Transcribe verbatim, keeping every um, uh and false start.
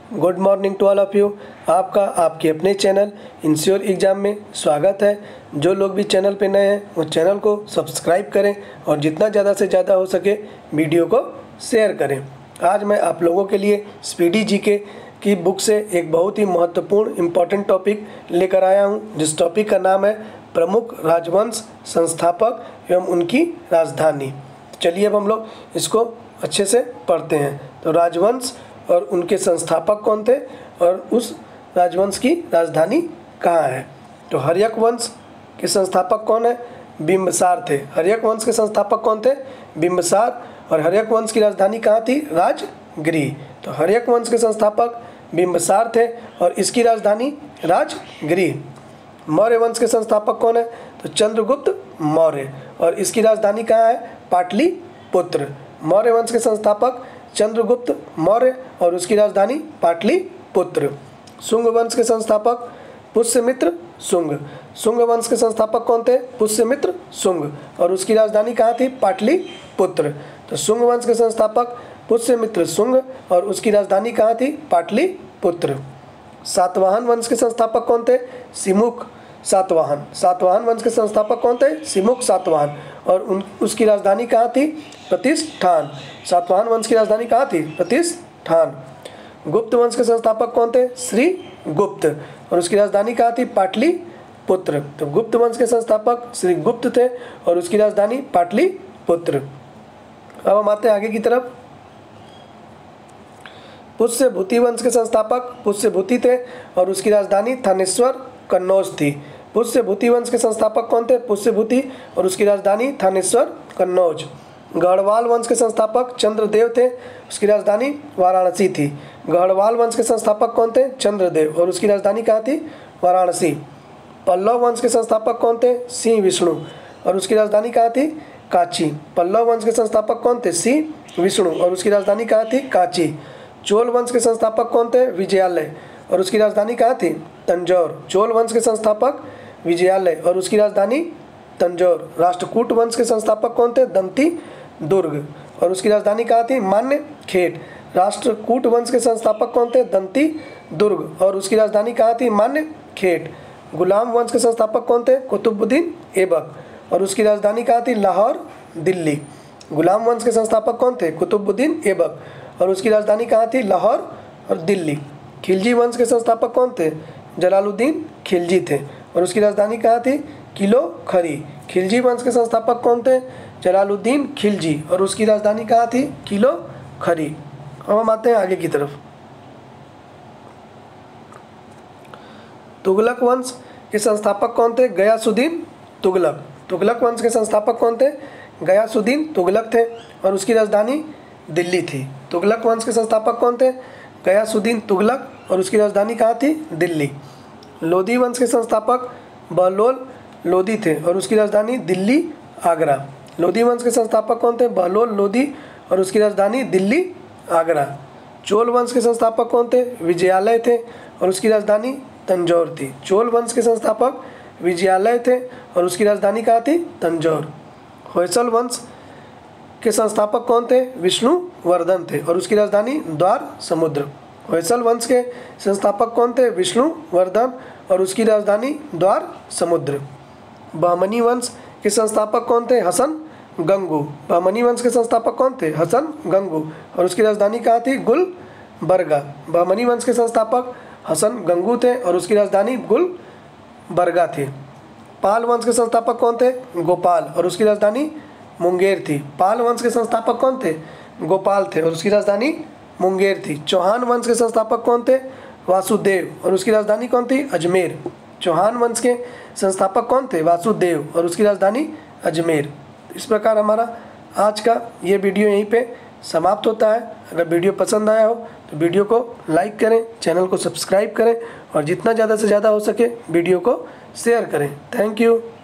Good morning to all of you. आपका आपके अपने चैनल इंश्योर एग्ज़ाम में स्वागत है। जो लोग भी चैनल पे नए हैं वो चैनल को सब्सक्राइब करें और जितना ज़्यादा से ज़्यादा हो सके वीडियो को शेयर करें। आज मैं आप लोगों के लिए स्पीडी जीके की बुक से एक बहुत ही महत्वपूर्ण इम्पॉर्टेंट टॉपिक लेकर आया हूं, जिस टॉपिक का नाम है प्रमुख राजवंश संस्थापक एवं उनकी राजधानी। चलिए अब हम लोग इसको अच्छे से पढ़ते हैं। तो राजवंश और उनके संस्थापक कौन थे और उस राजवंश की राजधानी कहाँ है। तो हर्यक वंश के संस्थापक कौन है? बिंबसार थे। हर्यक वंश के संस्थापक कौन थे? बिंबसार। और हर्यक वंश की राजधानी कहाँ थी? राजगृह। तो हर्यक वंश के संस्थापक बिंबसार थे और इसकी राजधानी राजगृह। मौर्य वंश के संस्थापक कौन है? तो चंद्रगुप्त मौर्य और इसकी राजधानी कहाँ है? पाटलिपुत्र। मौर्य वंश के संस्थापक चंद्रगुप्त मौर्य और उसकी राजधानी पाटलिपुत्र। शुंग वंश के संस्थापक पुष्यमित्र शुंग। शुंग वंश के संस्थापक कौन थे? पुष्यमित्र शुंग और उसकी राजधानी कहाँ थी? पाटलिपुत्र। तो शुंग वंश के संस्थापक पुष्यमित्र शुंग और उसकी राजधानी कहाँ थी? पाटलिपुत्र। सातवाहन वंश के संस्थापक कौन थे? सिमुख सातवाहन। सातवाहन वंश के संस्थापक कौन थे? सिमुख सातवाहन और उन उसकी राजधानी कहाँ थी? प्रतिष्ठान। सातवाहन वंश की राजधानी कहाँ थी? प्रतिष्ठान। गुप्त वंश के संस्थापक कौन थे? श्री गुप्त और उसकी राजधानी कहाँ थी? पाटलिपुत्र। तो गुप्त वंश के संस्थापक श्री गुप्त थे और उसकी राजधानी पाटलिपुत्र। अब हम आते हैं आगे की तरफ। पुष्यभूति वंश के संस्थापक पुष्यभूति थे और उसकी राजधानी थानेश्वर कन्नौज थी। पुष्यभूति वंश के संस्थापक कौन थे? पुष्यभूति और उसकी राजधानी थानेश्वर कन्नौज। गढ़वाल वंश के संस्थापक चंद्रदेव थे, उसकी राजधानी वाराणसी थी। गढ़वाल वंश के संस्थापक कौन थे? चंद्रदेव और उसकी राजधानी कहाँ थी? वाराणसी। पल्लव वंश के संस्थापक कौन थे? सिंह विष्णु और उसकी राजधानी कहाँ थी? कांची। पल्लव वंश के संस्थापक कौन थे? सिंह विष्णु और उसकी राजधानी कहाँ थी? कांची। चोल वंश के संस्थापक कौन थे? विजयालय और उसकी राजधानी कहाँ थी? तंजौर। चोल वंश के संस्थापक विजयालय और उसकी राजधानी तंजौर। राष्ट्रकूट वंश के संस्थापक कौन थे? दंती दुर्ग और उसकी राजधानी कहाँ थी? मान्यखेट। राष्ट्रकूट वंश के संस्थापक कौन थे? दंती दुर्ग और उसकी राजधानी कहाँ थी? मान्यखेट। गुलाम वंश के संस्थापक कौन थे? कुतुबुद्दीन ऐबक और उसकी राजधानी कहाँ थी? लाहौर दिल्ली। गुलाम वंश के संस्थापक कौन थे? कुतुबुद्दीन ऐबक और उसकी राजधानी कहाँ थी? लाहौर और दिल्ली। खिलजी वंश के संस्थापक कौन थे? जलालुद्दीन खिलजी थे और उसकी राजधानी कहाँ थी? किलो खरी। खिलजी वंश के संस्थापक कौन थे? जलालुद्दीन खिलजी और उसकी राजधानी कहाँ थी? किलो खरी। अब हम आते हैं आगे की तरफ। तुगलक वंश के संस्थापक कौन थे? गयासुद्दीन तुगलक। तुगलक वंश के संस्थापक कौन थे? गयासुद्दीन तुगलक थे और उसकी राजधानी दिल्ली थी। तुगलक वंश के संस्थापक कौन थे? गयासुद्दीन तुगलक और उसकी राजधानी कहाँ थी? दिल्ली। लोधी वंश के संस्थापक बहलोल लोधी थे और उसकी राजधानी दिल्ली आगरा। लोधी वंश के संस्थापक कौन थे? बहलोल लोधी और उसकी राजधानी दिल्ली आगरा। चोल वंश के संस्थापक कौन थे? विजयालय थे और उसकी राजधानी तंजौर थी। चोल वंश के संस्थापक विजयालय थे और उसकी राजधानी कहाँ थी? तंजौर। होयसल वंश के संस्थापक कौन थे? विष्णुवर्धन थे और उसकी राजधानी द्वार समुद्र। होयसल वंश के संस्थापक कौन थे? विष्णुवर्धन और उसकी राजधानी द्वार समुद्र। बहमनी वंश के संस्थापक कौन थे? हसन गंगू। बहमनी वंश के संस्थापक कौन थे? हसन गंगू और उसकी राजधानी कहाँ थी? गुलबर्गा। बहमनी वंश के संस्थापक हसन गंगू थे और उसकी राजधानी गुलबर्गा थी। पाल वंश के संस्थापक कौन थे? गोपाल और उसकी राजधानी मुंगेर थी। पाल वंश के संस्थापक कौन थे? गोपाल थे और उसकी राजधानी मुंगेर थी। चौहान वंश के संस्थापक कौन थे? वासुदेव और उसकी राजधानी कौन थी? अजमेर। चौहान वंश के संस्थापक कौन थे? वासुदेव और उसकी राजधानी अजमेर। इस प्रकार हमारा आज का ये वीडियो यहीं पे समाप्त होता है। अगर वीडियो पसंद आया हो तो वीडियो को लाइक करें, चैनल को सब्सक्राइब करें और जितना ज़्यादा से ज़्यादा हो सके वीडियो को शेयर करें। Thank you.